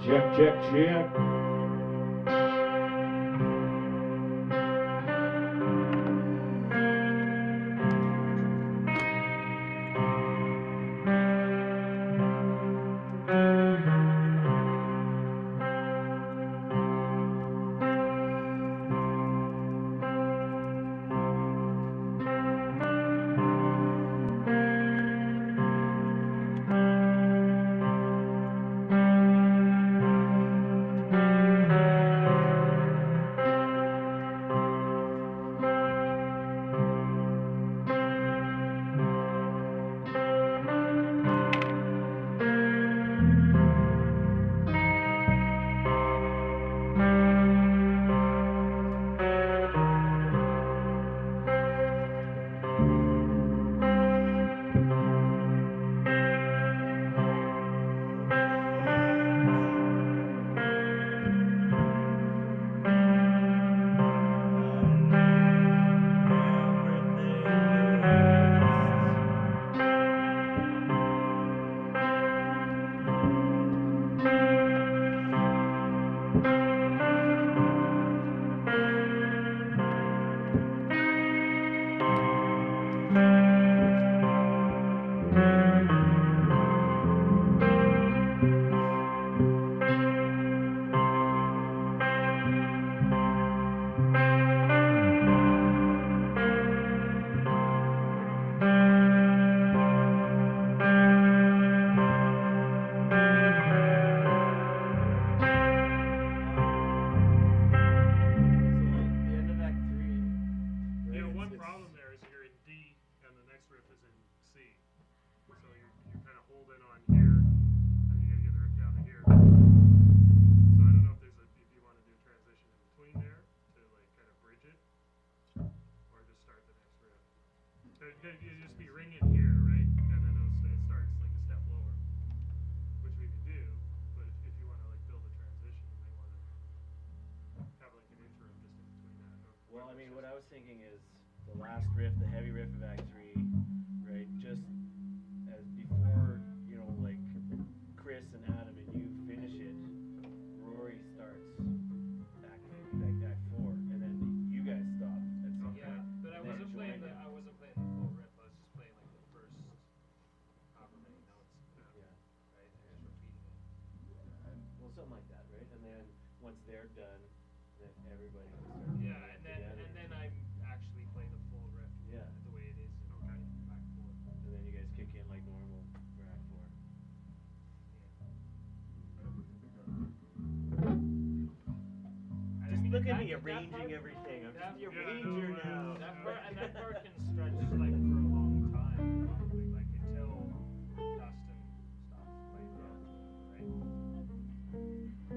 Check, check, check. You just be ringing here, right? And then it starts like a step lower, which we could do. But if you want to like build a transition, you may want to have like an interim just in between that. Well, I mean, what I was thinking is the last riff, the heavy riff of Act 3, right? Just as before, you know, like Chris and Adam and you finish it, Rory starts Act 4, and then you guys stop at some point. Yeah, but I wasn't playing the full riff. I was just playing like the first however many notes. Yeah. Right, and just repeating it. Well, something like that, right? And then once they're done, then everybody can start. Yeah, and then I actually play the full riff. Yeah. The way it is. Okay. Back four. And then you guys kick in like normal for Act 4. Just look at me arranging everything. I'm just the arranger now. That part can stretch like for a long time, probably like until Dustin stops playing right?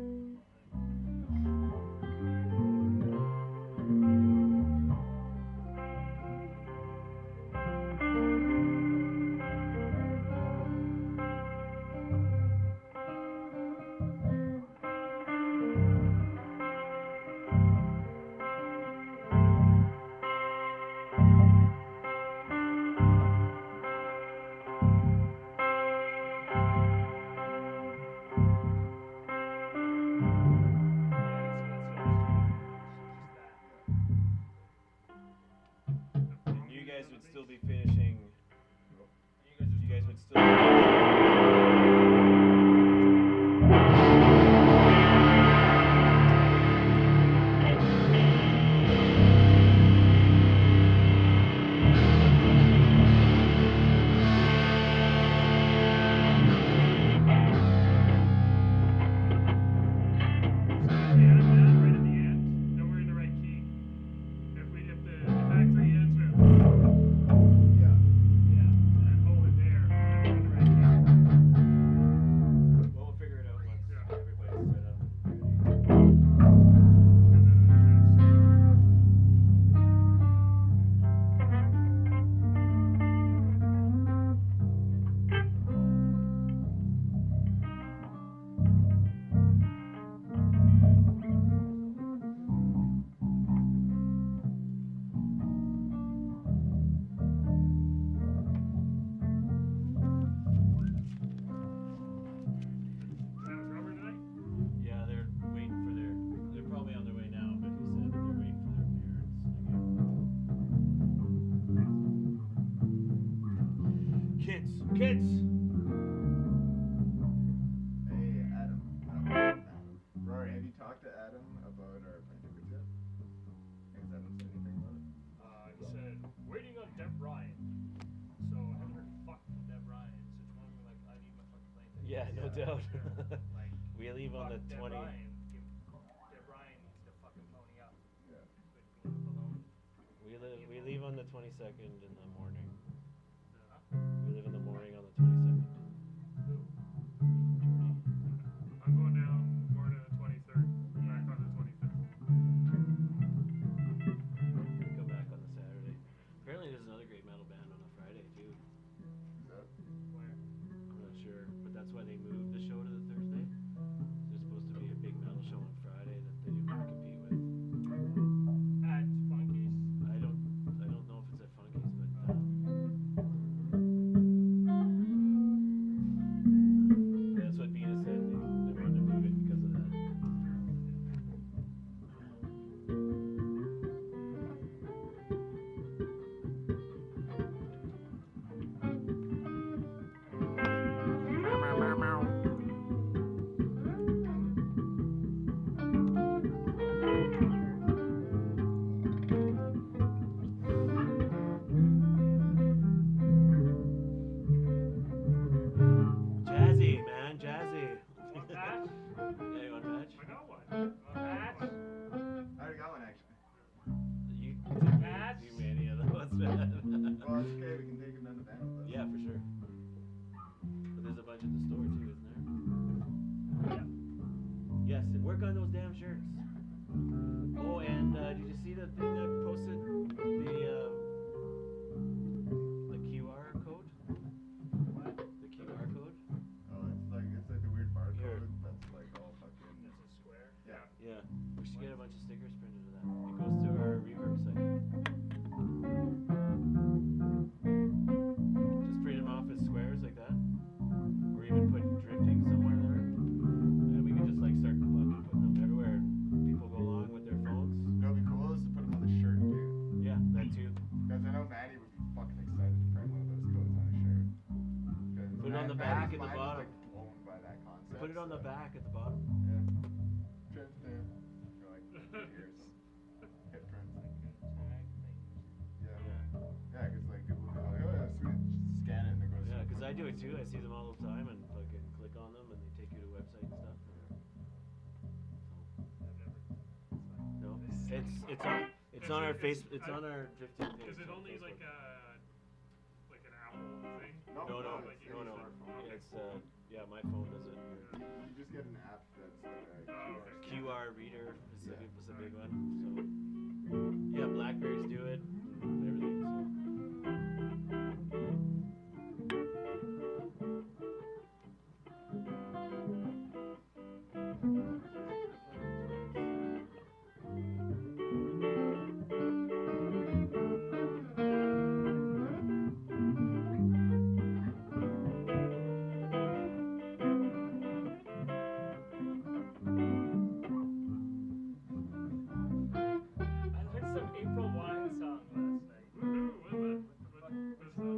You guys would still be finishing. You guys would still. Yeah. kids, kids. Hey, Adam. Adam. Rory, have you talked to Adam about our plane tickets yet? Has Adam said anything about it? He said, waiting on Deb Ryan. So I haven't heard fuck from Deb Ryan. So tomorrow I'm like, I need my fucking plane ticket. Yeah, no doubt. Like, We leave on the fuck 20. Deb Ryan. Deb Ryan needs to fucking pony up. Yeah. Quit being alone. We leave on the 22nd in the morning. Yeah. We live in the morning on the 22nd. I'm going down morning of the 23rd, back on the 25th. Come back on the Saturday. Apparently there's another great metal band on a Friday too. Is that? Where? I'm not sure, but that's why they moved the show to the Thursday. There's supposed to be a big metal show on Friday that they didn't want to compete with. At Funky's? I don't know if it's at Funky's, but that's what Bina said. They wanted to move it because of that. Jazzy, man, jazzy. Want that? Yeah, you want patch? I got one. Want that? I already got one actually. You Patch? do many of those, man. Well, it's okay. We can take him down the van with us. Yeah, for sure. But there's a bunch at the store too, isn't there? Yeah. Yes, and work on those damn shirts. Oh, and did you see the thing that posted the QR code? What? The QR code? Oh, it's like the weird barcode Here. that's like all fucking. That's a square? Yeah. Yeah, we should get a bunch of stickers printed of that. It goes to our rework site. Just print them off as squares like that, or even put drifting somewhere there, and we can just like start fucking putting them everywhere. People go along with their phones. You know what'd be cool is to put him on the shirt too. Yeah, that too. Because I know Maddie would be fucking excited to print one of those codes on his shirt. 'Cause Put it on the Maddie's back at the mind is, bottom. like, blown by that concept. Put it on the so- back at the bottom. Yeah. Print there. For like years. Hit print. Tag things. Yeah. Yeah. Yeah, because like people will be like, oh yeah, sweet. Just scan it and it goes. Yeah, to the because I do print. it too. I see them all the time and fucking click on them and they take you to a website and stuff. I've never. No, it's on our face. It's on our drifting page. Is it on only Facebook. like an Apple thing? No, No, like no, no. smartphone? It's yeah, my phone does it. You just get an app that's like a Oh, QR. okay. QR reader is Yeah. a big one. So yeah, Blackberries do it and everything. I learned some April Wine song last night. Woohoo, what? What's that?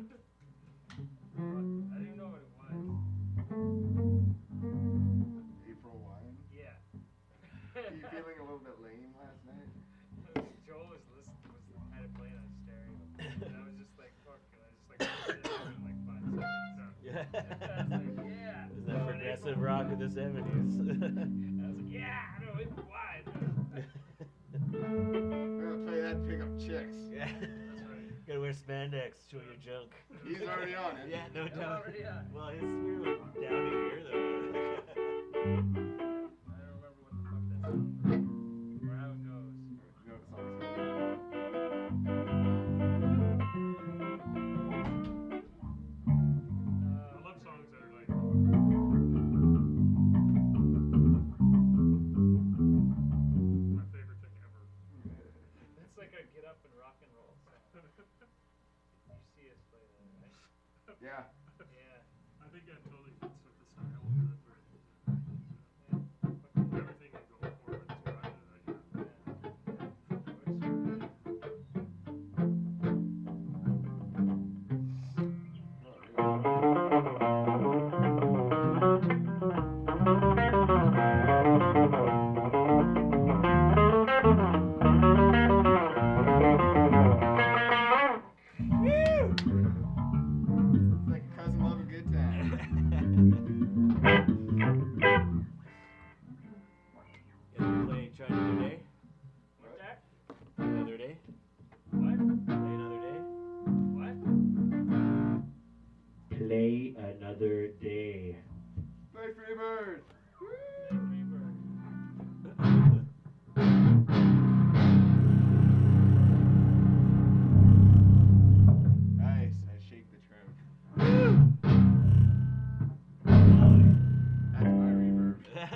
I didn't know what it was. April wine. Yeah. Are you feeling a little bit lame last night? Joel had it playing on stereo. And I was just like, fuck. And I just like listened to it in like 5 seconds. Yeah. I was like, yeah. Is that progressive rock of the 70s? I was like, yeah, I know April Wine. We're gonna play that and pick up chicks. Yeah. That's right. Gotta wear spandex, show your junk. He's already on it. Yeah, no I'm doubt. already on. Well, his spear went down to here though. I don't remember what the fuck that song was. Or how it goes. You know what the song's called? I love songs that are like. My favorite thing ever. That's like a get up and rock and roll song. You see us play that, right? Yeah. Yeah. I think that totally fits with the style of the thread. Everything you go for is right. What? Play another day? What? Play another day. Play Freebird! Nice, I shake the trim. That's my reverb.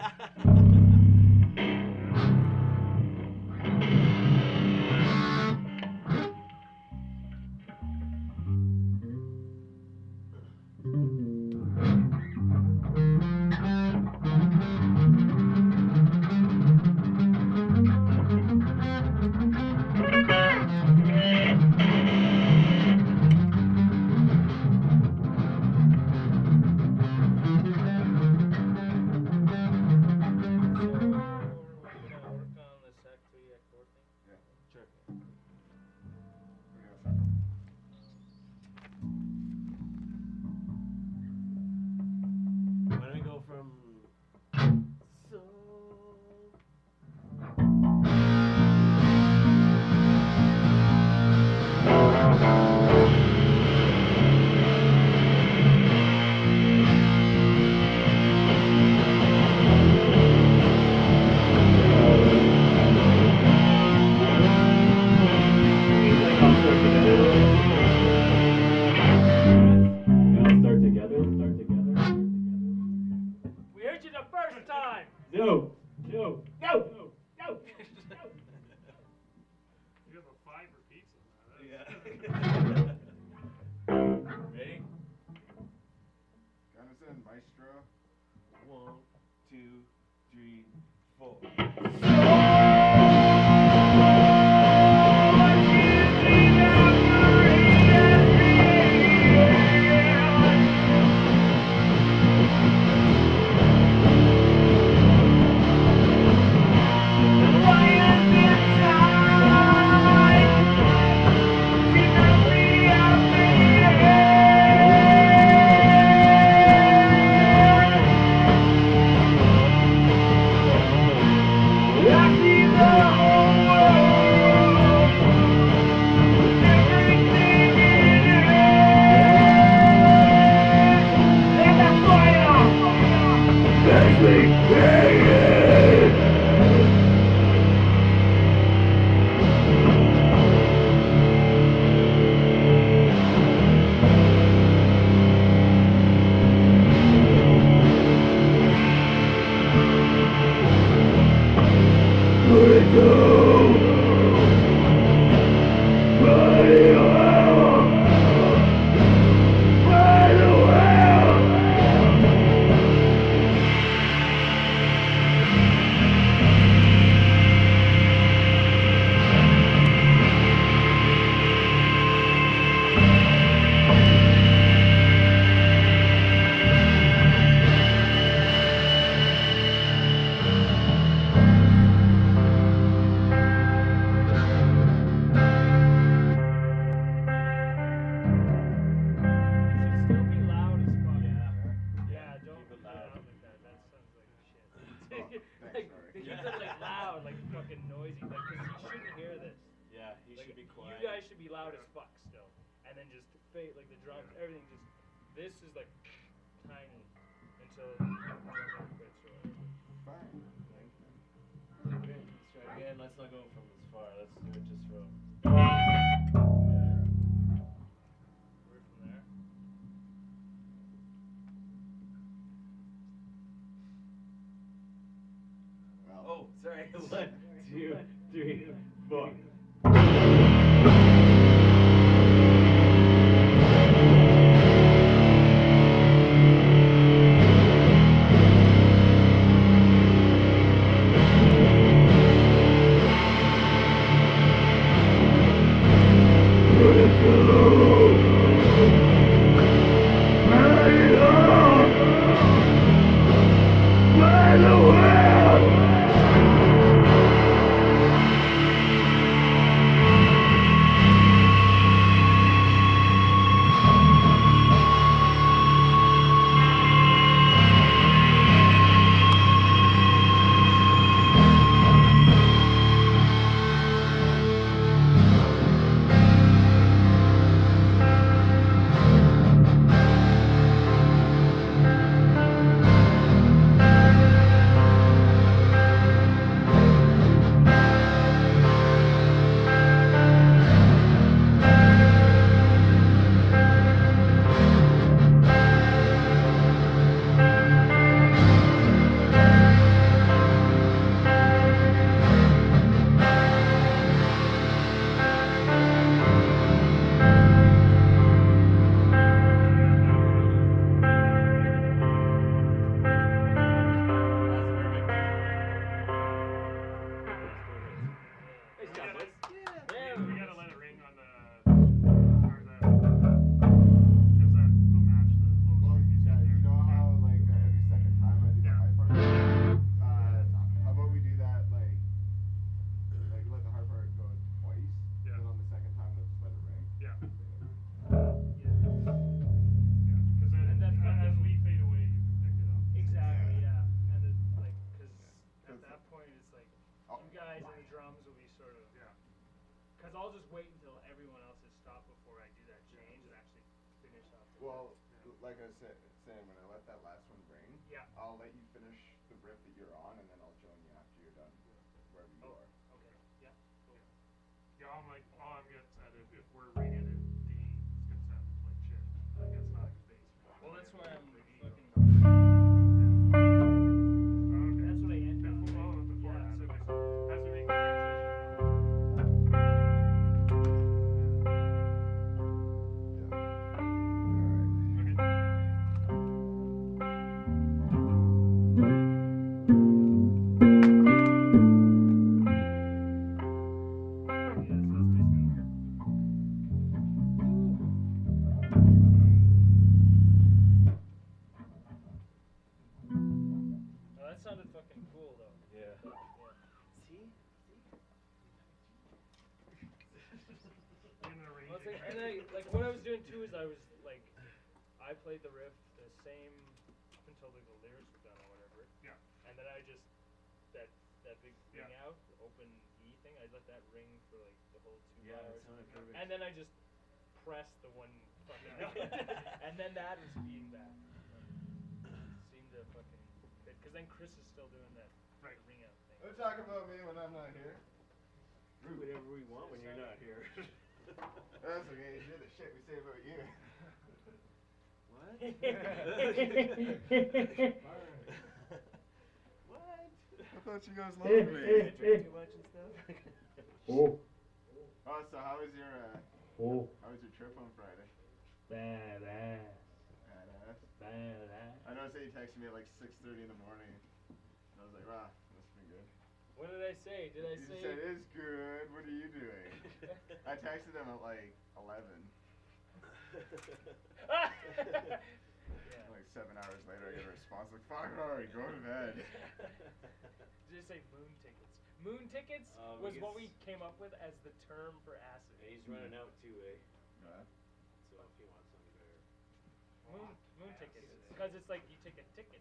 No! No! No! No! No! You have a 5 repeats on that. Yeah. That's- Ready? Count us in, Maestro. 1, 2, 3, 4. This is like tiny until quits or whatever. Fine. Okay, let's try it again. Let's not go from this far. Let's do it just from. We're from there. Well, Oh, sorry. 1, 2, 3, 4. Because I'll just wait until everyone else has stopped before I do that change and actually finish off. Well, like I was saying, when I let that last one ring, Yeah. I'll let you finish the riff that you're on, and then I'll join you after you're done wherever you are. Okay. Yeah. Cool. Yeah, all I'm getting at if we're ringing it, D, it's gonna sound like shit. Like it's not a good bass. Well, that's why I'm E. fucking. Okay. That's what I end on. Before Yeah, that, so as we make the transition. Oh, that sounded fucking cool though. Yeah. See? In an Well, arranging. it's like, and like what I was doing too is I was like, I played the riff the same up until the lyrics were done or whatever. Yeah. And then I just that big ring Yeah. out, open E thing. I let that ring for like the whole 2 Yeah, bars. that sounded perfect. And then I just pressed the one fucking note. And then that was being that. Seemed to fucking fit. Because then Chris is still doing that Right. ring out thing. Don't talk about me when I'm not here. Do whatever we want when you're not here. That's okay. You did the shit we say about you. What? What? I thought you guys loved me. I drink too much and stuff? Oh, so how was your trip on Friday? Badass. Badass. Badass. I noticed that you texted me at like 6:30 in the morning. And I was like, wow, must have been good. What did I say? Did I You say? said it's good. What are you doing? I texted him at like 11. Yeah. Like 7 hours later, I get a response like, fuck already, go to bed. Did I say moon tickets? Moon tickets was what we came up with as the term for acid. Yeah, he's running out too, eh? Yeah. So if he wants something better. Moon tickets. Because it's like you take a ticket.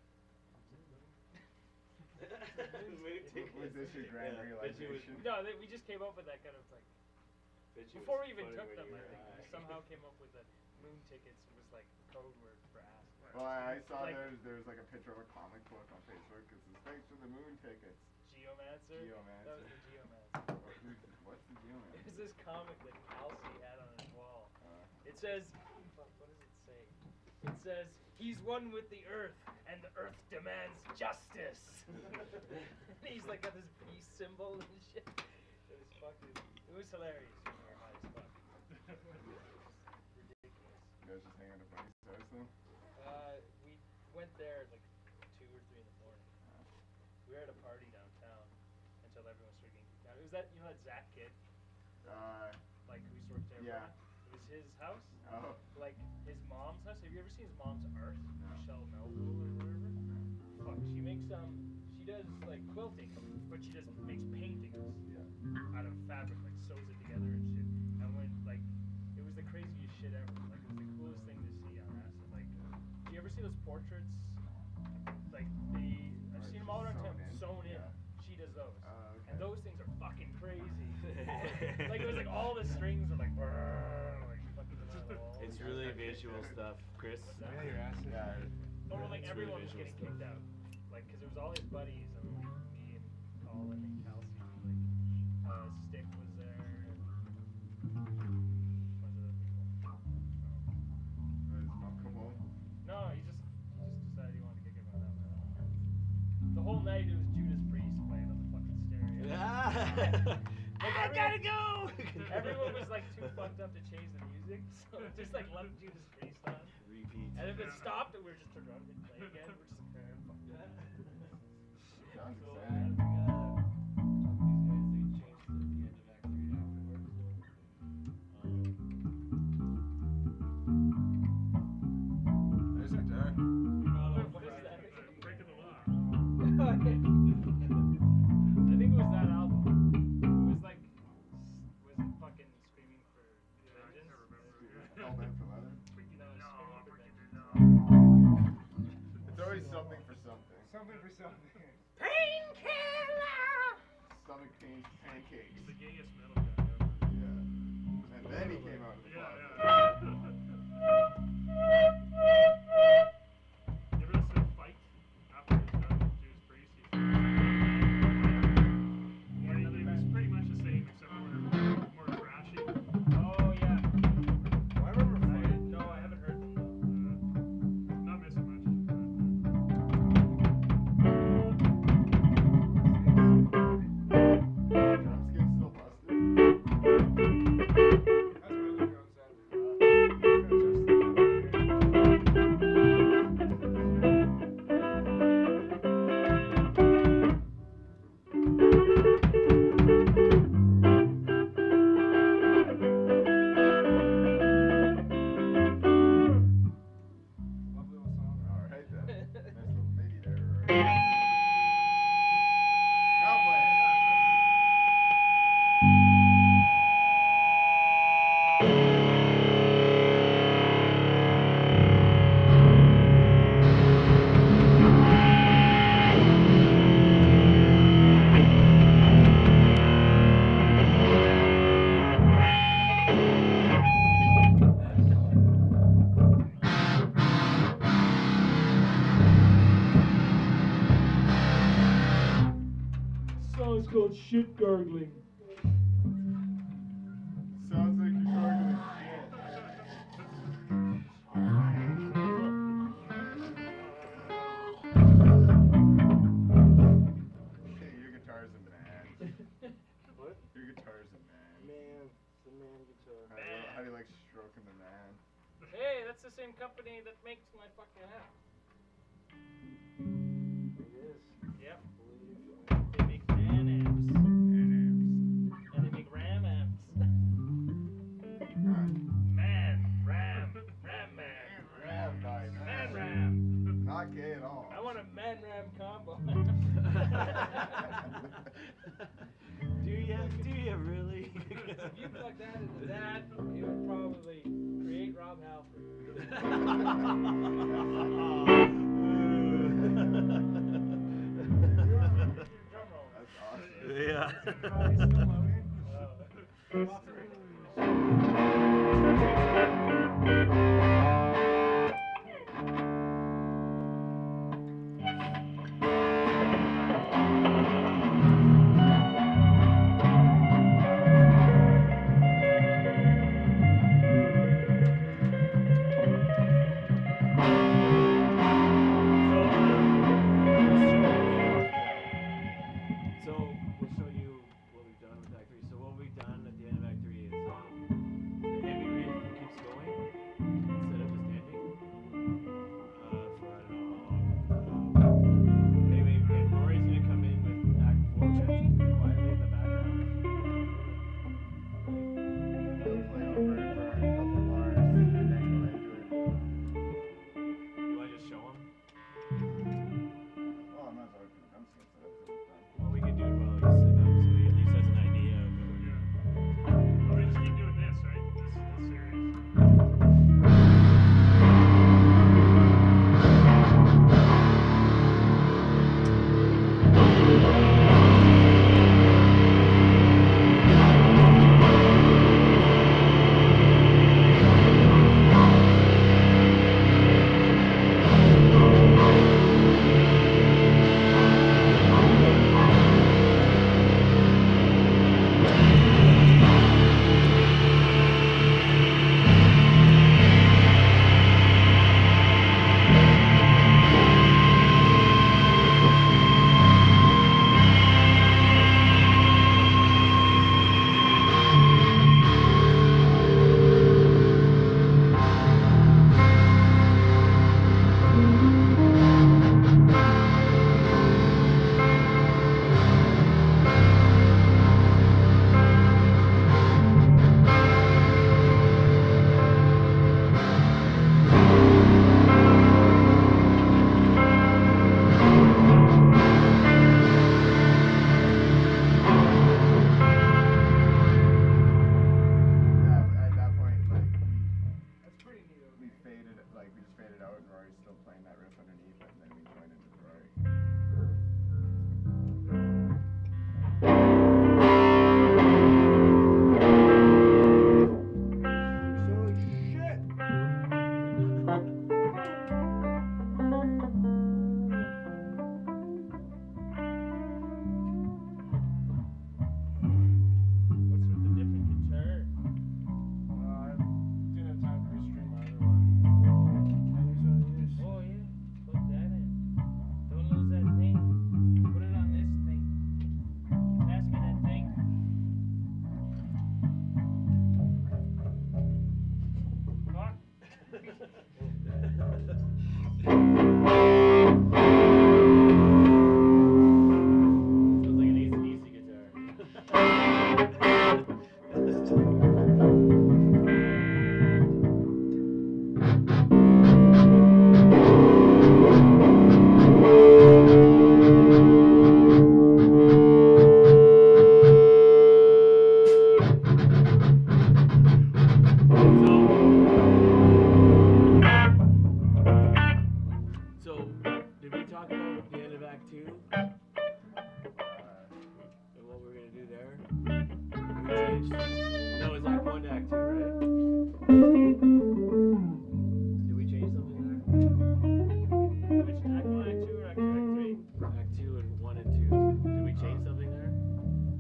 Was this your grand realization? No, we just came up with that kind of like. Before we even took them, I think we somehow came up with that moon tickets was like code word for acid. Well, I saw Like- there was like a picture of a comic book on Facebook. It says, thanks for the moon tickets. Geomancer? That was the Geomancer. What's the It Geomancer? was this comic that Kelsey had on his wall. It says, fuck, what does it say? It says, he's one with the earth, and the earth demands justice. And he's like got this peace symbol and shit. It was fucking, it was hilarious. We were high as fuck. Ridiculous. You guys just hanging at a buddy's house though? We went there at like 2 or 3 in the morning. We were at a party downtown until everyone started getting kicked out. It was that, you know that Zach kid? Like who used to work there? Yeah. It was his house. Oh. Like his mom's house. Have you ever seen his mom's art? Michelle Melville or whatever. Fuck, she makes she does like quilting, but she just makes paintings out of fabric, like sews it together and shit. And when like it was the craziest shit ever. Like it was the coolest thing to see on acid. Like, do you ever see those portraits? Like I've seen them all around town, sewn in. Yeah. She does those. Okay. And those things are fucking crazy. Like it was like all the strings were like brrrr, like fucking on the wall. It's really visual stuff, Chris. Yeah, your ass. Yeah. Oh, well, like It's really everyone was visual getting stuff. kicked out. Like, cause it was all his buddies and like me and Colin and Kelsey. Like, Stick was there. And a bunch of other people. Does mom come home? No, he just decided he wanted to kick everyone out. The whole night it was Judas Priest playing on the fucking stereo. Like, I gotta go! Everyone was like too fucked up to change the music, so it just like left Judas Priest on. Repeat. And if it stopped, we were just turned around and hit play again. We're just like, fuck that. Sounds So, exciting. these guys, they changed at the end of Act 3 afterwards. There's our dad. What is that? Breaking the law. I think it was that album. It was like, was it fucking Screaming for Yeah, I Vengeance? can't remember. All that for leather. Freaking No, no, Screaming for freaking Vengeance. no. It's always something for something. Something for something. Painkiller! Stomach pain, pancakes. He's the gayest metal guy ever. Yeah. about shit gargling. Sounds like you're gargling shit. Hey, your guitar's a man. What? Your guitar's a man. Man, it's the man guitar. How do you like stroking the man? Hey, that's the same company that makes my fucking app. It is. Yep. They make man amps. And they make RAM amps. Man, RAM, RAM man. Ram guy, Man man. RAM. Not gay at all. I want a man RAM combo. Do you really? If you plug that into that, it would probably create Rob Halford. Drum roll. That's awesome. Yeah. So we'll show you what we've done with Act 3. So what we've done at the end of Act 3 is the heavy riff keeps going instead of just ending for I don't know how long. Anyway, and Rory's gonna come in with Act 4 riff quietly in the background. We'll play over it for a couple bars and then go into it. You wanna just show him? Oh, I'm not sorry for the drum skits, so that's done. Well, we could do it while he's sitting up, so he at least has an idea of what we're doing. Oh, we just keep doing this, right? This series. Yeah, at that point, like, That's pretty neat. we faded, like, we just faded out and Rory's still playing that riff underneath it, and then we joined into Rory. What's with the different guitar? I didn't have time to restring my other one. I use one of these. Oh yeah, plug that in. Don't lose that thing. Put it on this thing. Pass me that thing. Fuck. Sounds like an AC/DC guitar. So, did we talk about the end of Act 2? And what we're gonna do there? We changed. No, it's Act 1 to Act 2, right? Did we change something there? Which Act 1, Act 2, or Act 2, Act 3? Act 2 and 1 and 2. Did we change something there?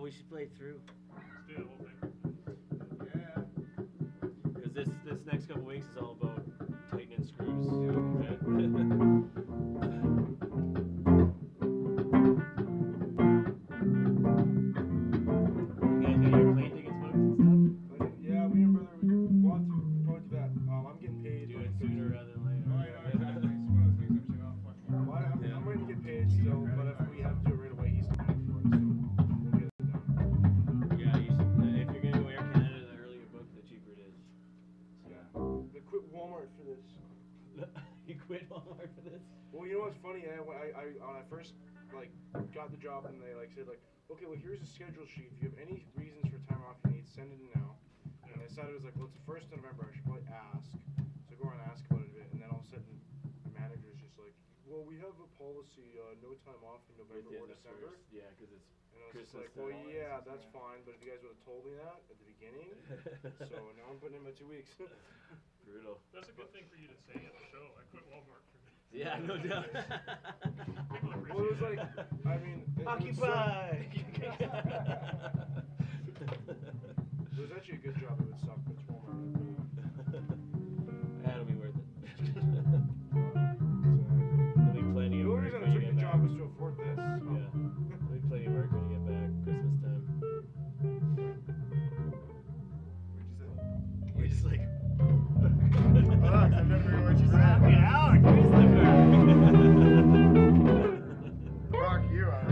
we should play it through. Let's do the whole thing. Yeah. Because this next couple weeks is all about tightening screws. You guys got your plane tickets booked and stuff? But yeah, we and brother, we want to probably do that. I'm getting paid. Do it sooner rather than later. Oh, I know, exactly. It's one of those things I'm saying, oh, fuck. Well, I'm ready to get paid still, but if we have to do it right away, he's still paying for it, so we'll get it done. Yeah, you should, if you're gonna go Air Canada, the earlier you book, the cheaper it is. Yeah. But quit Walmart for this. You quit Walmart for this? Well, you know what's funny? When I first like got the job and they like said like, okay, well here's a schedule sheet. If you have any reasons for time off you need, send it in now. And I decided it was like, well, it's the 1st of November. I should probably ask. So I go around and ask about it a bit, and then all of a sudden, the manager's just like, well, we have a policy, no time off in November or December. Yeah, because it's And I was just Christmas like, well, time. yeah, that's fine, but if you guys would have told me that at the beginning, so now I'm putting in my 2 weeks. brutal. That's a good thing for you to say at the show. I quit Walmart for this. Yeah, no doubt. People appreciate Well, it was like, it. I mean, it was Occupy! It was actually a good job. It would suck, but it's Walmart. That'll be worth it. Exactly. There'll be plenty The of only work reason I when you took get the back. job was to afford this. So. Yeah. There'll be plenty of work when you get back Christmas time. What'd you say? You're just like, Alex, I've never heard what you said. Alex, Christopher! Fuck you, Alex.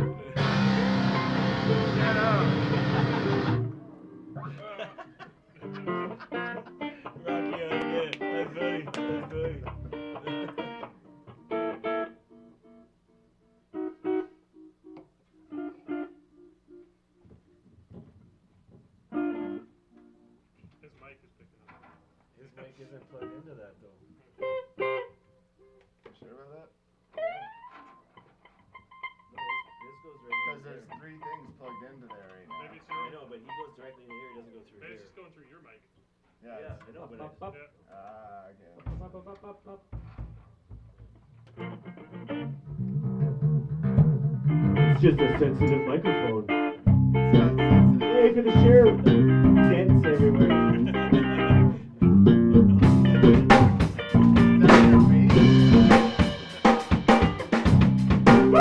Get out. Rocky out again. That's funny. That's funny. His mic is picking up. His mic isn't plugged into that though. You sure about that? No, this goes right Because into there's there. 3 things plugged into there right now. Maybe it's I your. know, but he goes directly into here. He doesn't go through Maybe here. it's just going through your mic. Yeah. Yeah, I know, but it's, Yeah. Okay. It's just a sensitive microphone. Sensitive. Hey, for the share dents everywhere. Is that your feet? Woo!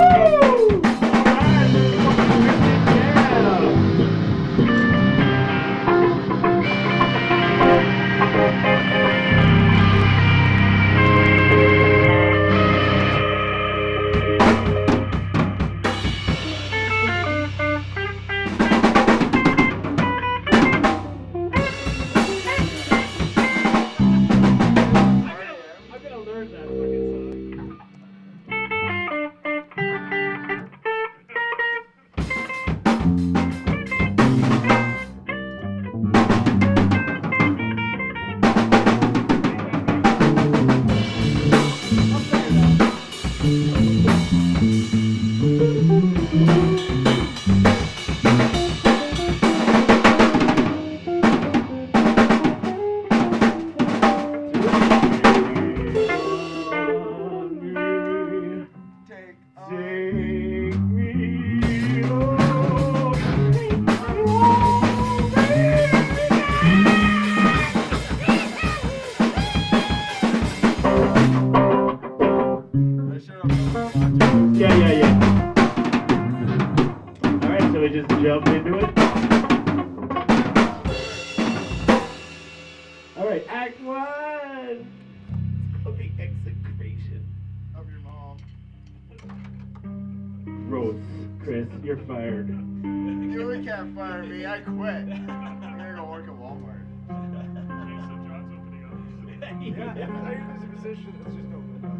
I'm gonna learn that fucking song. Take Take me home. I sure hope no one's watching. Yeah. Alright, so we just jump into it. Alright, Act 1! the execration. Of your mom. Rose, Chris, you're fired. You really can't fire me. I quit. I'm gonna go work at Walmart. Okay, so John's opening up. Yeah, if there's a position, let's just open it up.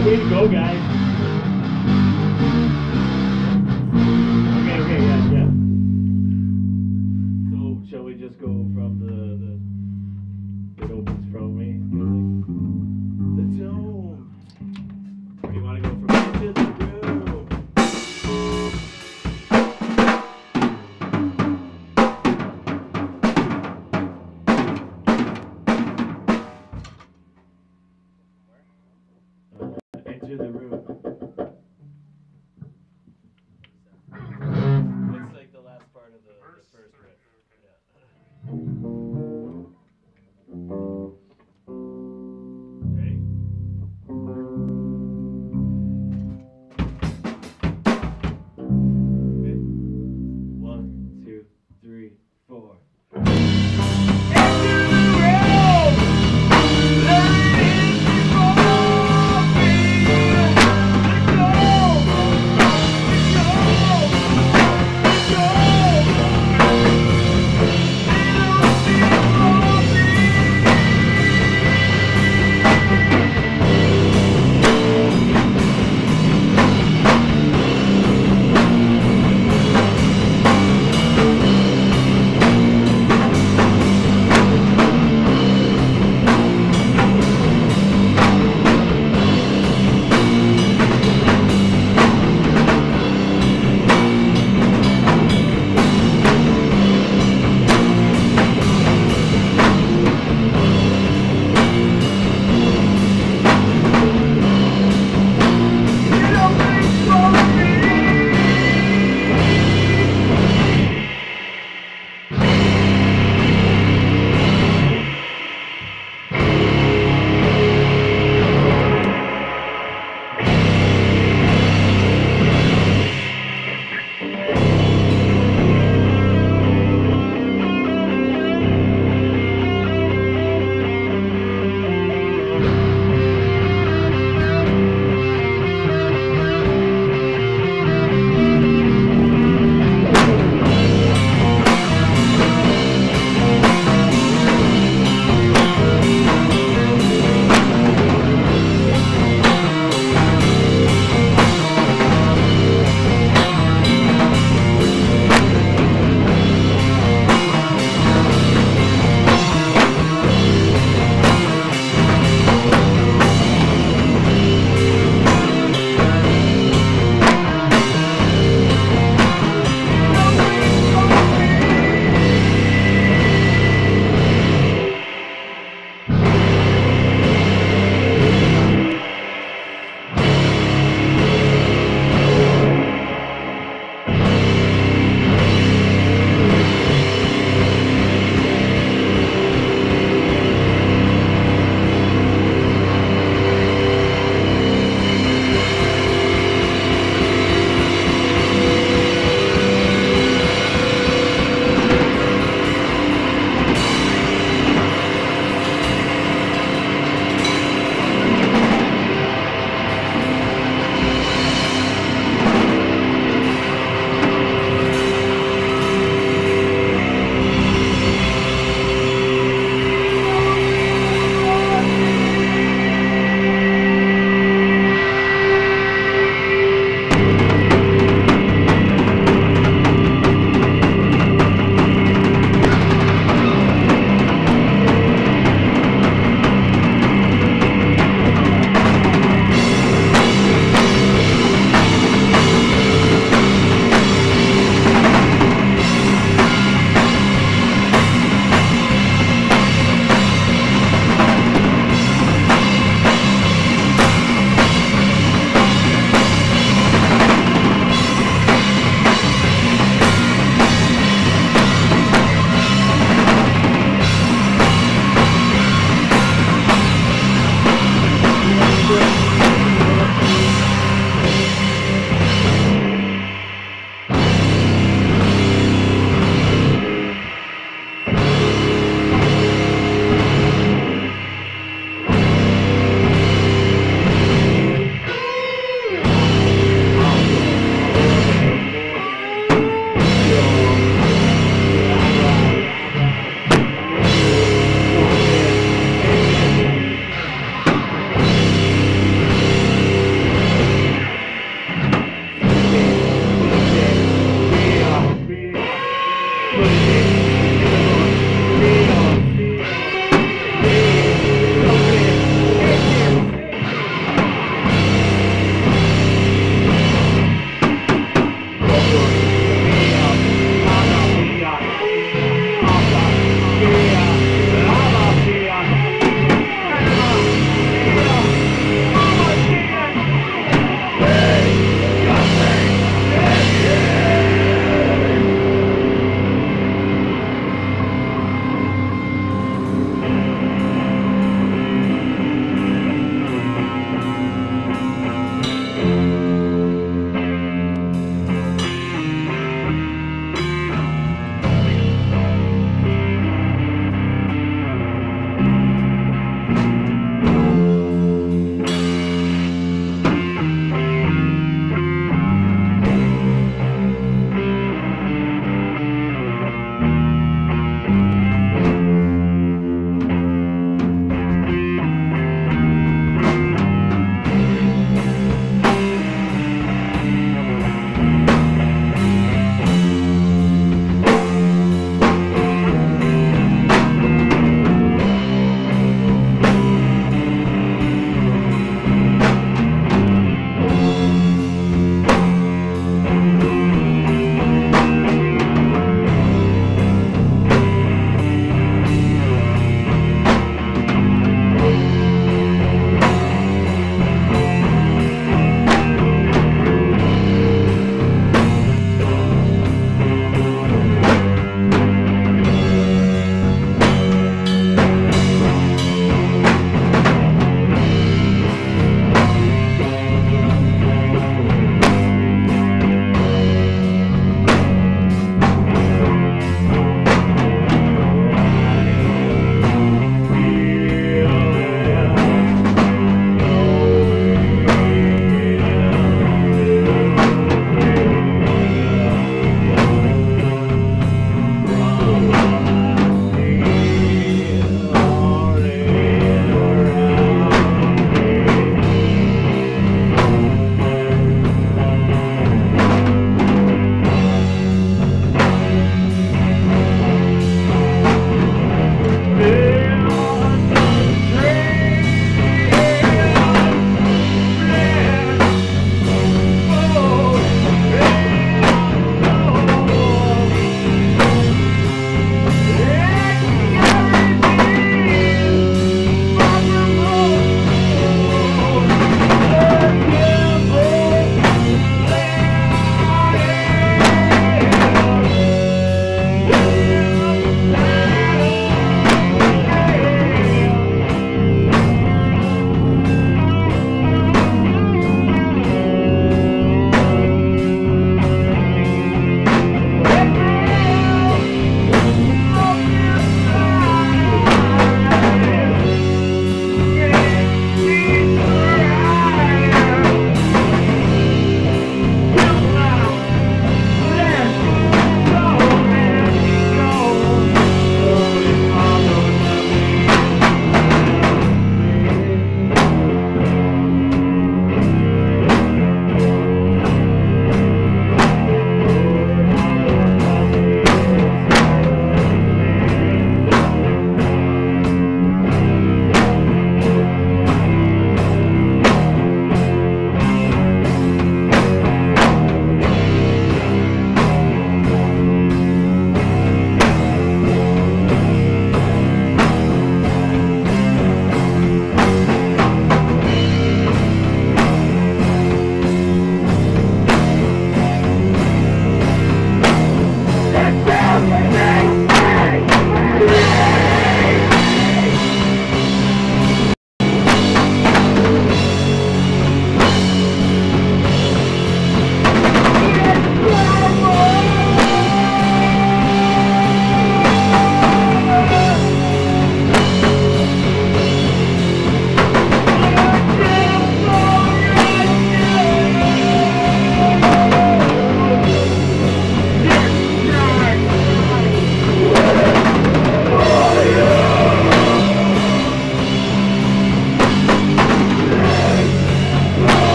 got way to go, guys. Okay, yeah. So, shall we just go from the it opens from me? The dome. Or do you want to go from into the room? Enter the room. It's like the last part of the first riff. Yeah. Ready? Okay. 1, 2, 3, 4. Go!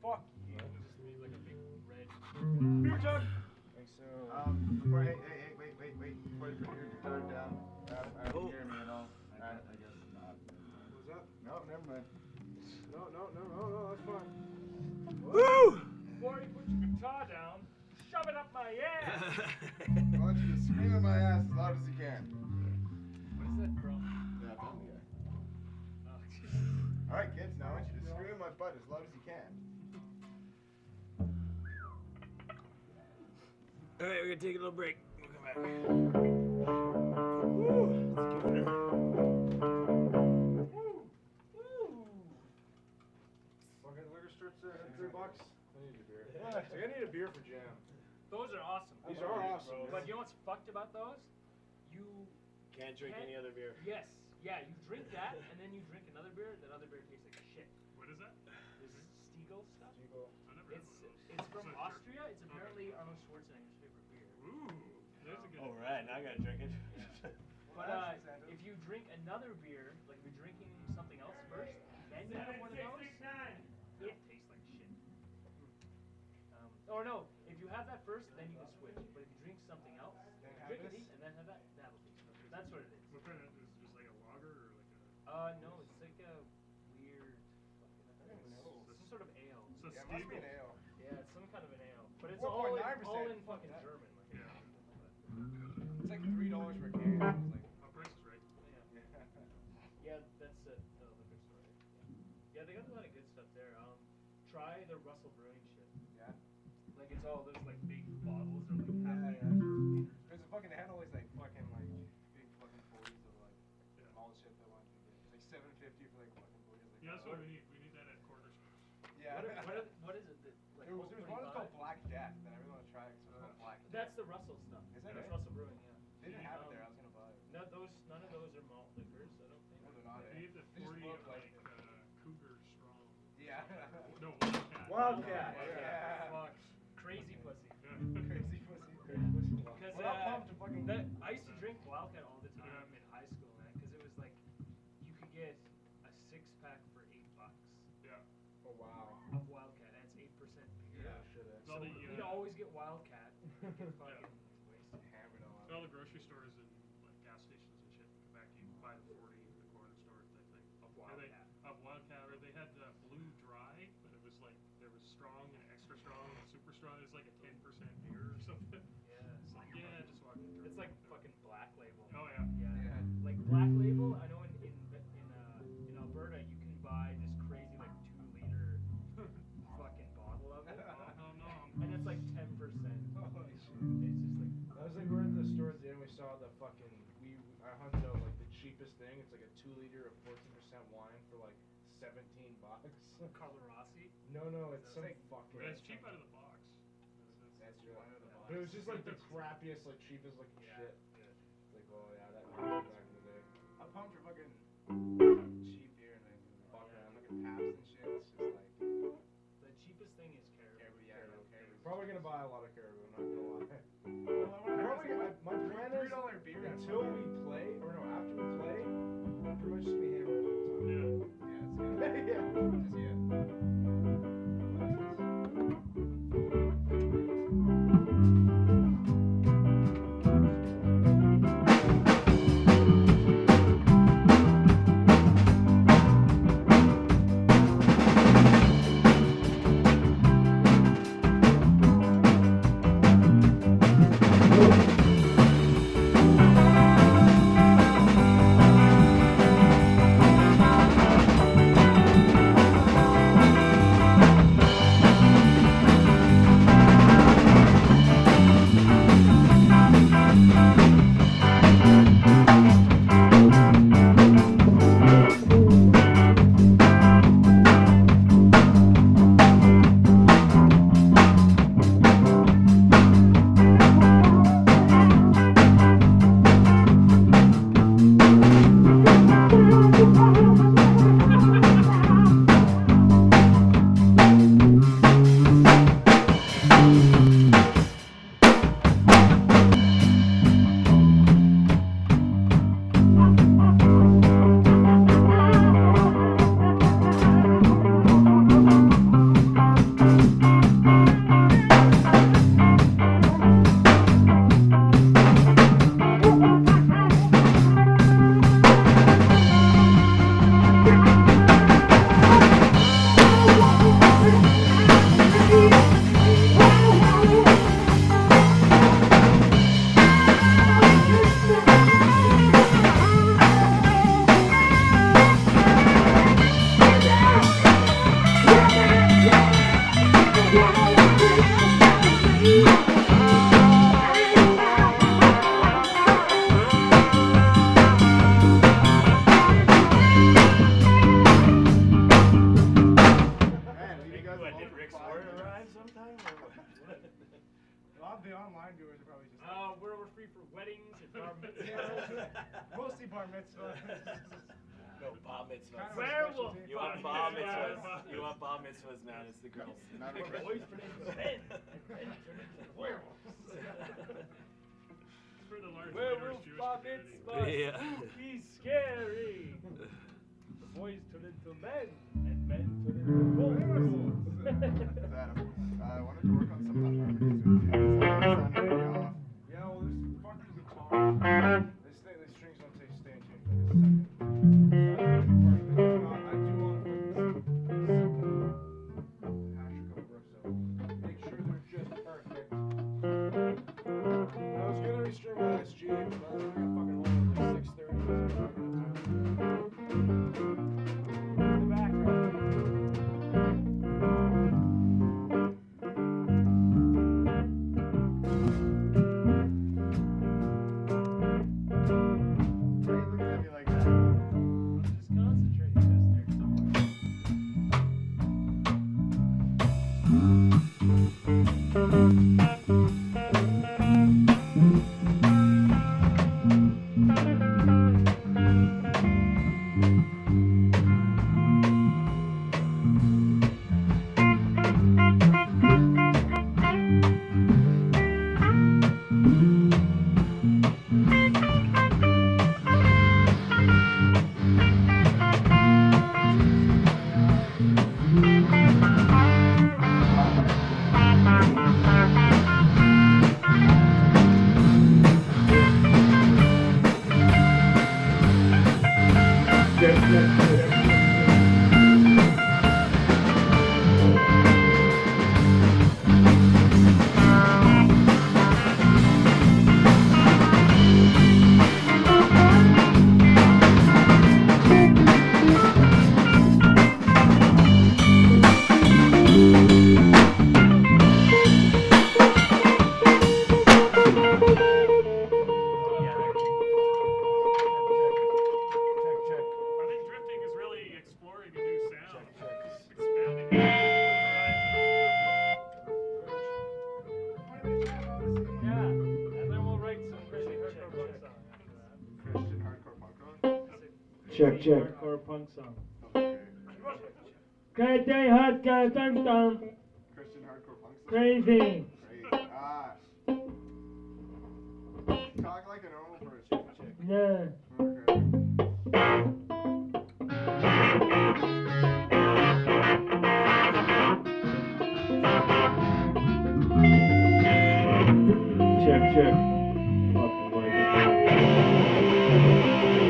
Fuck you. You just need like a big red. Beer jug. Like so. Before, hey, wait. Before you put your guitar down, Adam, hear me at all? I guess not. What's up? No, never mind. No, that's fine. Woo! Before you put your guitar down, shove it up my ass. I want you to scream in my ass as loud as you can. What is that from? Yeah, Family Guy. Oh, jeez. All right, kids. Now I want you to scream in my butt as loud as you can. All right, we're gonna take a little break. We'll come back. Fucking liquor starts at $3. I need a beer. Yeah. Like, I need a beer for jam. Those are awesome. These are awesome. But you know what's fucked about those? You Can't drink any other beer. Yes. Yeah, you drink that and then you drink another beer. That other beer tastes like shit. What is that? This Stiegel stuff. I never heard of those. It's from So Austria. It's apparently Arnold Schwarzenegger's favorite beer. Ooh, there's a good. All right, now I gotta drink it. But if you drink another beer, like if you're drinking something else first, then you have one of those, it tastes like shit. Or no, if you have that first, then you can switch. But if you drink something else, Then have drink this? it and then have that, that'll taste better. That's what it is. What kind of is it just like a lager or like a? No, it's like a weird fucking. I don't know. Some sort of ale. So Yeah, it must be Stiegel. an ale. Yeah, it's some kind of an ale. But it's all 4.9%. in Fuck fucking that. German. Like, Yeah. It's like $3 for a can. It's like, How price is right? Yeah, that's at the liquor store. Right? Yeah, they got a lot of good stuff there. Try the Russell Brewing shit. yeah. Like it's all those like big bottles or like half Yeah, liters. There's a fucking, they had all these like fucking like big fucking 40s of like Yeah. all the shit that one can get. It's like $7.50 for like fucking 40s. Like, Yeah, that's what we need. We need that at corner stores. Yeah. What is it that like There was one that's 25? called Black Death that I really want to try because it's called Black Death. That's the Russell stuff. Is that That's it? Russell Brewing, yeah. They didn't have it there. I was gonna buy it. None of those are malt liquors, I don't think. No, they're not. We need the They just 40 look of like Cougar Strong. Yeah. No, Wildcat. Wildcat. Yeah. Fuck. Crazy pussy. Yeah. Crazy pussy. Because Well, I'm pumped to fucking. I used to drink Wildcat all the time in high school, man. Because it was like you could get a 6-pack for $8 Yeah. Oh wow. of Wildcat. That's 8% beer. Yeah. Shit. It's So all the, you'd always get Wildcat. And get fucking wasted. Hammered all all the grocery stores and like gas stations and shit come back to you buy the 40 at the corner store type thing. Of Or they- Wildcat. Of Wildcat, or they had Blue Dry, but it was like there was strong and extra strong and super strong. It was like a 10% beer or something. Yeah. It's like yeah, just walk. It's like fucking Black Label. Oh yeah. Yeah. Yeah. Like Black Label, I know in Alberta you can buy this crazy like 2-liter fucking bottle of it, No. and it's like 10%. Holy shit. It's just like I was like, we're at the store today and we saw the fucking. I hunted out like the cheapest thing. It's like a 2-liter of 14% wine for like $17. Colorasi. No, it's some like- fucking. But it's cheap out of the box. That's your one of the But it was just like the crappiest, like cheapest looking Yeah. shit. Like, oh yeah, that was back in the day. I'm pumped for fucking cheap beer and like fuck around, look at Pabst and shit. It's just like The cheapest thing is Caribou. Caribou, yeah, no Caribou. Probably gonna buy a lot of Caribou. I'm not gonna lie. Well, Probably gonna, my plan is $3 beer until we play, or no, after we play, I'm pretty much just gonna be hammered the whole time. Yeah. Yeah, it's Yeah. Just yeah. guys What, have did all Rick's 5 Ward minutes. arrive sometime? Or what? A lot of the online viewers are probably just. We're free for weddings and bar mitzvahs. Mostly bar mitzvah. No, bar mitzvahs. Kind of a Werewolf specialty. You want bar mitzvahs? You want bar mitzvahs, man? It's the girls. Not a Where Christian. boys turn into men and men turn into werewolves. It's for the large Werewolf Jewish bar community. mitzvah, Yeah. spooky, scary. The boys turn into men and men turn into wolves. Adam, I wanted to work on some of the harmonies with you. Sound really off. Yeah, well, this fucking guitar. The strings don't stay in tune for like a second. I do want to put hash a couple riffs out. Make sure they're just perfect. I was gonna restring my SG, but I was gonna fucking hold it like 6:30. In the background. Why are you looking at me like that? Just concentrate because they're somewhere. I think drifting is really exploring a new sound. Expanding the Yeah, and then we'll write some crazy hardcore punk song after that. Christian hardcore punk rock? Check, check. Hardcore punk song. Okay. Crazy hot guy, dun dun. Christian hardcore punk song? Crazy. Great. Ah. Talk like a normal person. Yeah. Okay. Check, check. Fucking like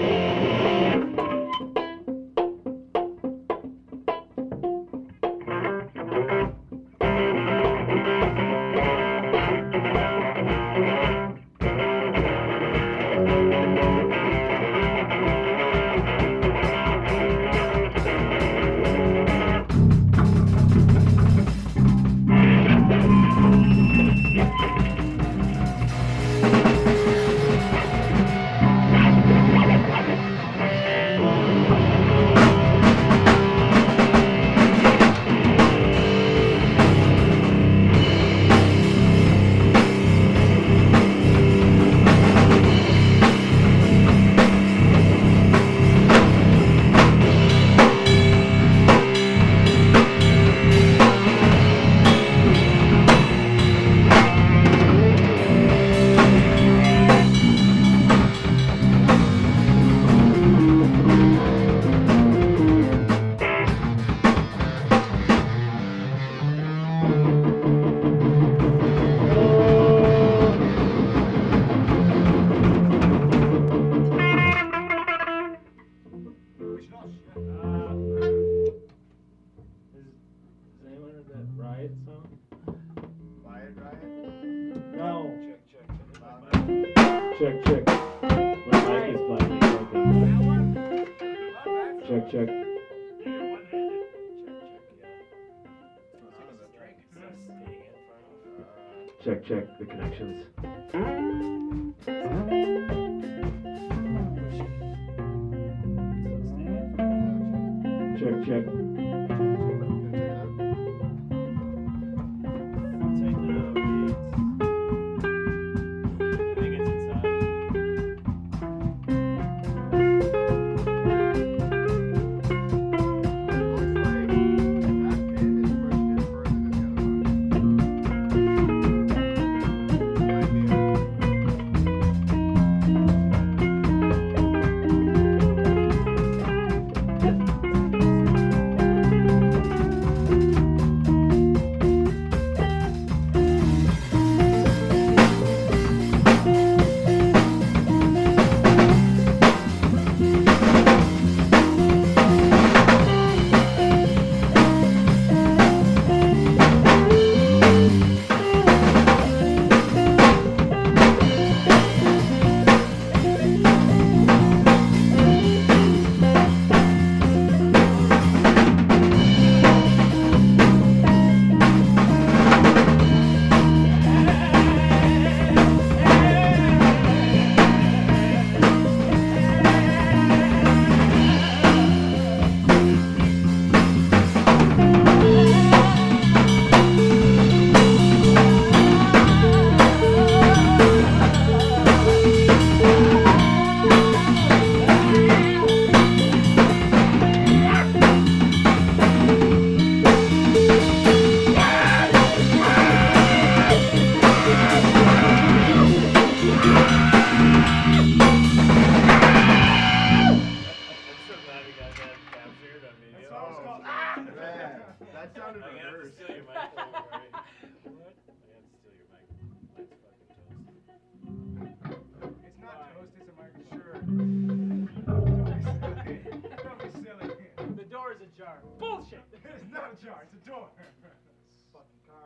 Is anyone heard that Riot song? Riot, riot. No. check, check. My mic is finally broken. Check, check. Check, check the connections. Check, check.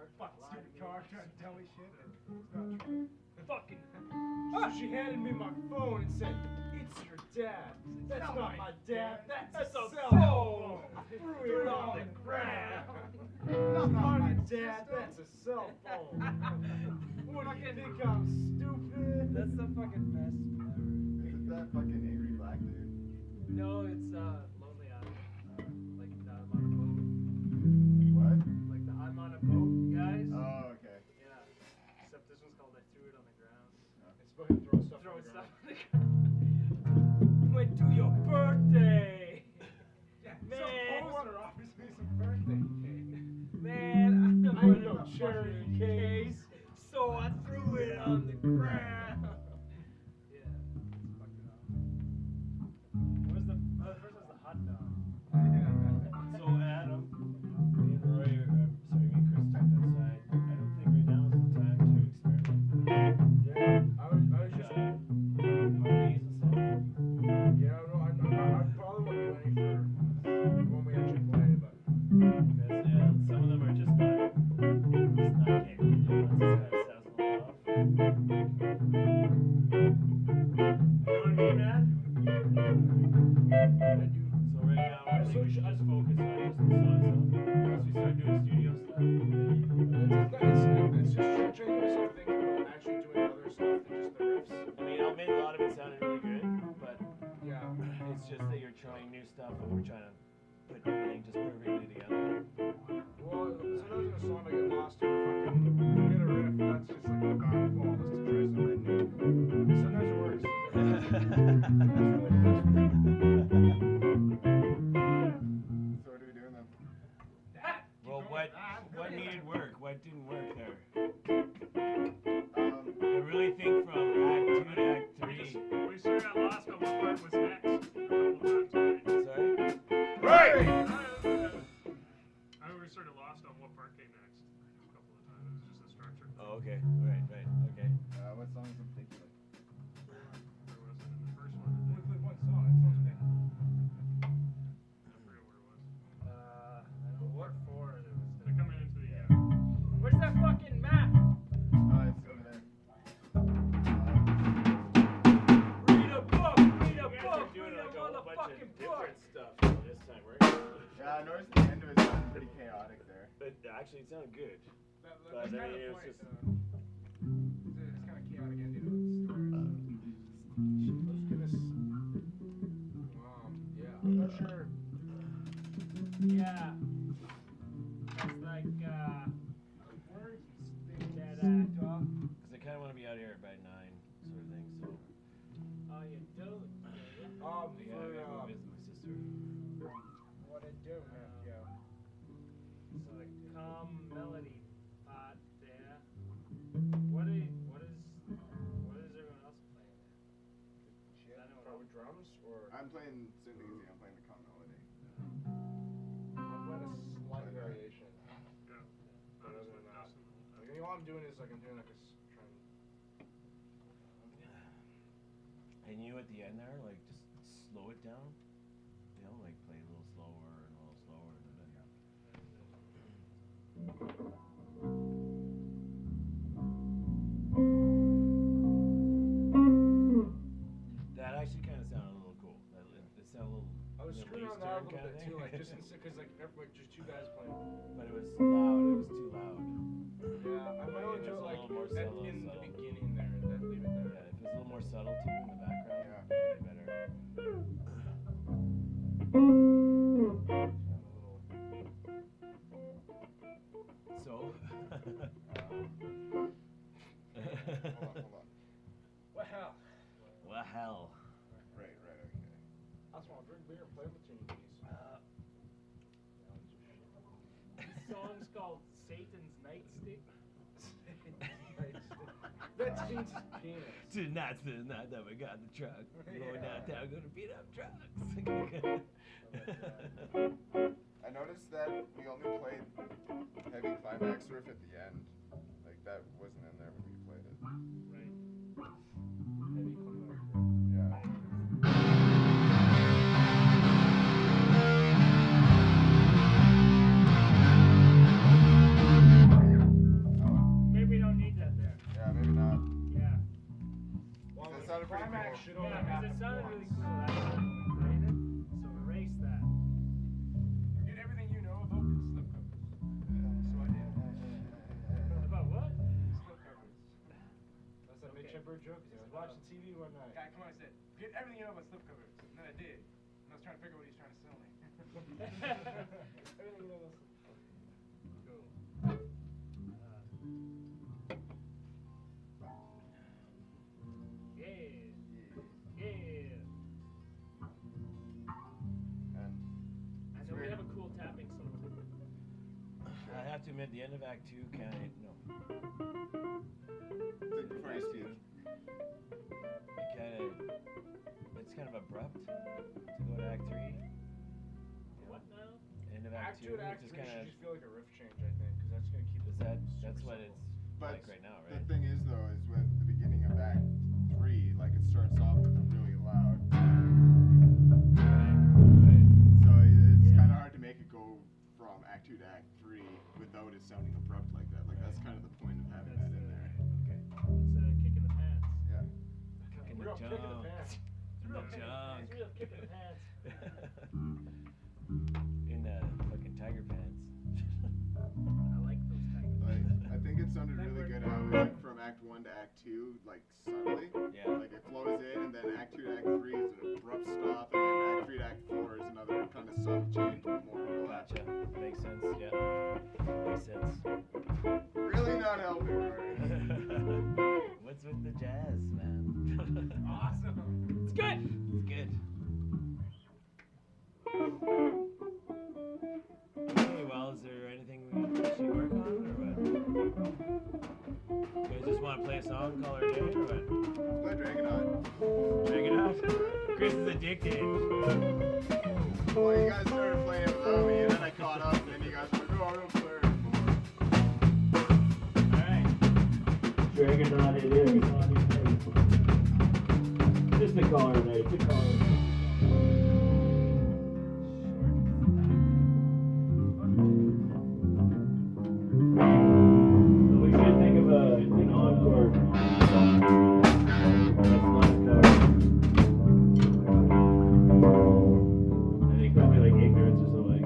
Fucking Lied stupid to me. car trying to tell me shit. It's not true. Fucking. So she handed me my phone and said, "It's your dad." That's not my dad. That's a cell phone. Threw it on the ground. That's not my dad. That's a cell phone. What do you think? I'm stupid. That's the fucking best ever. Isn't that fucking angry black dude? No, it's Lonely Island. Like the I'm on a boat. What? Like the I'm on a boat, guys. Oh, okay. Yeah. Except this one's called I Threw It on the Ground. It's fucking throwing stuff on Throwing the stuff ground. on the ground. Went to your birthday. Yeah, Man. some poser obviously some birthday cake. Man, I wanted know a cherry fucking case. so I threw it on the ground. Yeah, it's fucked it up. What was the first was the hot dog. So Adam, me and Roy, sorry, me and Chris took outside. I don't think right now is the time to experiment. Yeah, I was just. Hobbies and stuff. Yeah, no, I probably won't do any for when we actually play, but. Because some of them are just not can't really do once it's kind of sassing them off. You know what I mean, man? I do. So right now, I think we should just focus on just the songs. Once we start doing studio stuff, It's just trying to give us think about actually doing other stuff than just the riffs. I mean, I'll make a lot of it sounded really good, but Yeah. it's just that you're trying new stuff and we're trying to put everything just perfectly together. Well, sometimes in a song I get lost in a fucking forget a riff. That's just like the downfall is to try something new. Sometimes it works. That's really the best way. So what are we doing then? Well, what needed work? What didn't work there? Um, I really think from Act 2 to Act 3. We sort of got lost on what part was next a couple of times already. Sorry? right! I was sort of lost on what part came next a couple of times. It was just a structure. Oh, okay. Right, okay. What songs I'm thinking of? Where was it in the first one? We played one song. That song's big. I forget where it was. What for? It was They're coming into the Where's that fucking map? It's over there. Read a book. Read a You guys book. are doing Read a like a whole bunch of motherfucking book. different stuff this time, right? Yeah, I noticed the end of it sounded pretty chaotic there. But actually, it sounded good. That's But I kind of mean, the it was point. just. It's kind of chaotic ending to the story. Let's give us. Yeah. I'm not sure. Yeah. It's like words that Because I kind of want to be out here by 9, sort of thing. So. Oh, you do? Yeah, I gotta go visit my sister. What it do, man? Yeah. So the calm melody part there. What is everyone else playing there? Shit. I know what Probably drums or. I'm playing same thing as you. I'm playing the calm melody. I'm playing a slight variation. Yeah. But other than that, like, all I'm doing is like I'm doing like a trying. And you at the end there, like just slow it down. You know, like play a little slower and a little slower. And then, that actually kind of sounded a little cool. It sounded a little. I was Middle screwing around that a Eastern little kinda bit thing. too, like just because like just two guys playing. But it was loud. It was too loud. Yeah, I might only do it It was a like little more in subtle, the subtle. beginning there, and then leave it Yeah, there. if it was a little more subtle too in the background, Yeah. it'd be better. So. Hold on. Well, Wow. Right, okay. I just want to drink beer and play with the team keys. This song's called Satan's Nightstick. That means penis. Tonight's the night that we got the truck. We're going downtown, gonna beat up trucks. I noticed that we only played heavy climax riff at the end. Like that wasn't in there when we played it. Right. Heavy climax. Yeah. Because it happened sounded once. really cool. Right? So erase that. Forget everything you know about slipcovers. So I did. About what? Slipcovers. That's that Mitch Okay. Hedberg joke. 'Cause I was watching TV one night. Guy, come on, I said, forget everything you know about slipcovers. And then I did. And I was trying to figure out what he was trying to sell me. Everything you know about slipcovers. Cool. Yeah. Yeah. And I it's know we weird. have a cool tapping song. I have to admit, the end of Act 2 kind of Think before you speak. it's kind of abrupt to go to Act 3. What now? End of Act Act 2, 2 and Act which is 3 kind should of just feel like a riff change, I think, because that's going to keep it. that's what it's But like right now, the right? thing is, though, is with the beginning of Act 3, like it starts off with really loud. Right. So it's Yeah. kind of hard to make it go from Act 2 to Act 3 without it sounding abrupt like that. Like that's kind of the point of having that in there. Okay. It's a kick in the pants. Yeah. In the Real kick in the junk. pants. In the junk. It's a real kick in the pants. In the fucking tiger pants. I like those tigers. Like I think it sounded really good how it went from Act 1 to Act 2, like subtly. Yeah. Like it flows in, and then Act 2 to Act 3 is an abrupt stop, and then Act 3 to Act 4 is another kind of subtle change, but more relaxed. Gotcha. Makes sense. Yeah. Makes sense. Really not helping, Rory. What's with the jazz, man? Awesome. It's good. It's good. Okay, well, is there anything we should work on, or what? You guys just want to play a song, call her a day, or what? Play Dragonaut. Check it out. Chris is addicted. Well, you guys started playing without me, and then I caught up, and then you guys were like, oh, I don't play anymore. Alright. Dragonaut it is. Just a caller, mate. Just a caller. We should think of an encore. That's not covered. I think probably like Ignorance or something.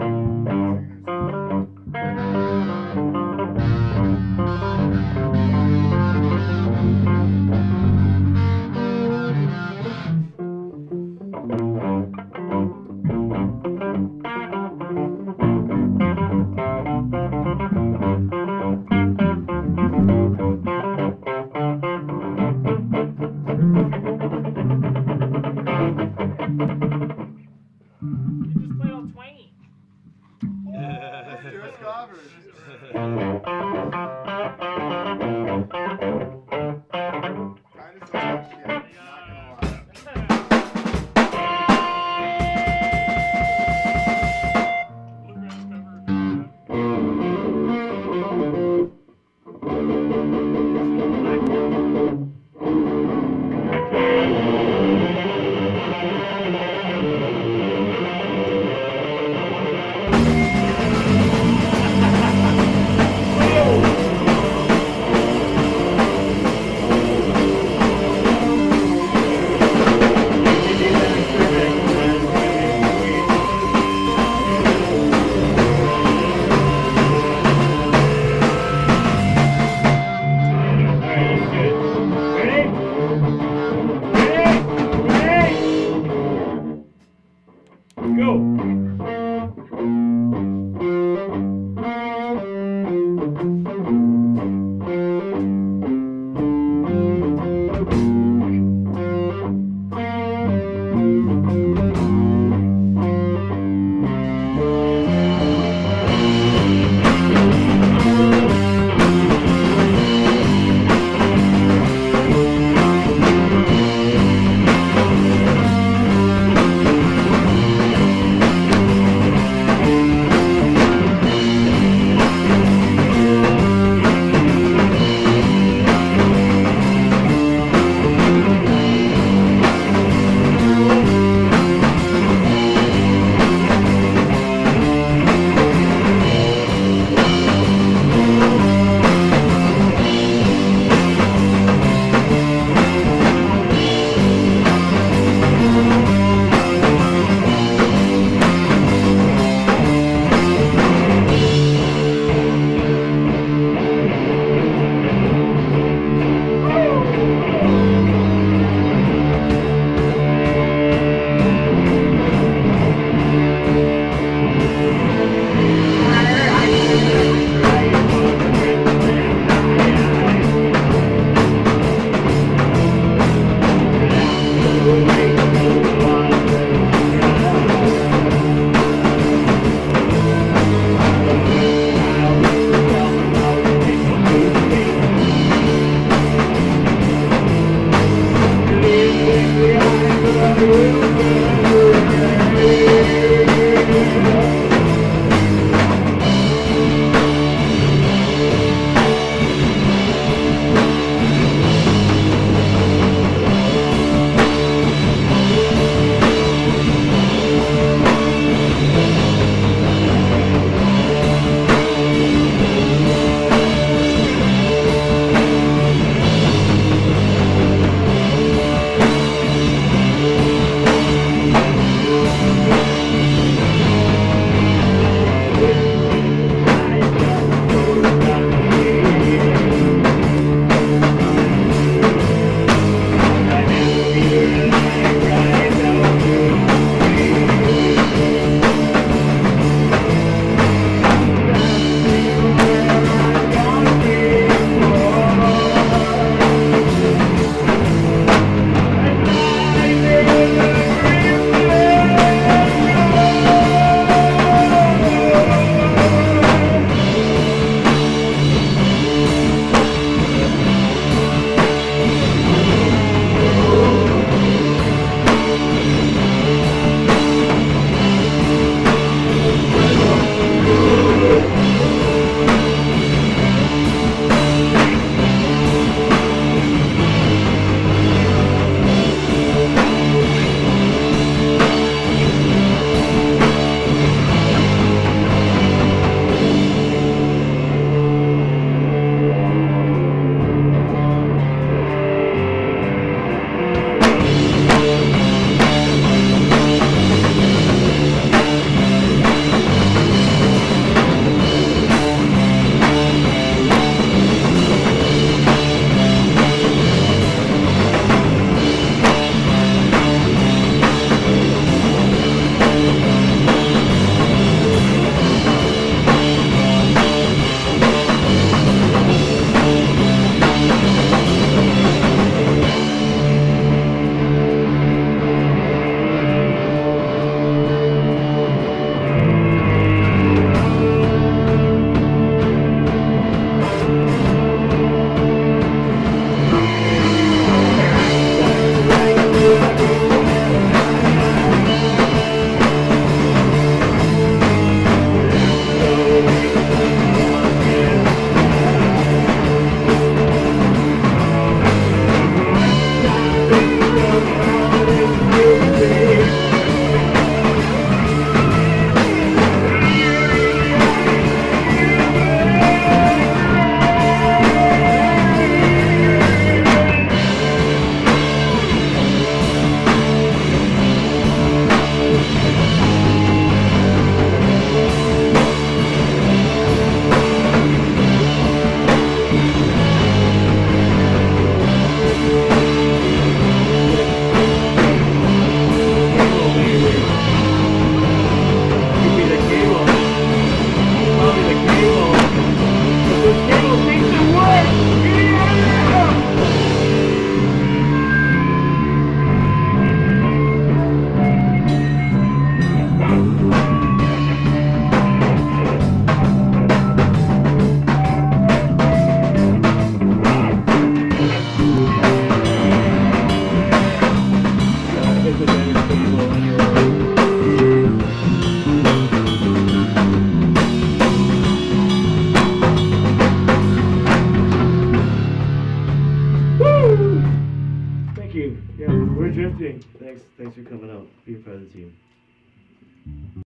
Thank you. Yeah, we're drifting. Thanks for coming out. Be a part of the team.